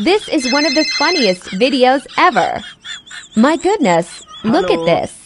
This is one of the funniest videos ever. My goodness, look at this.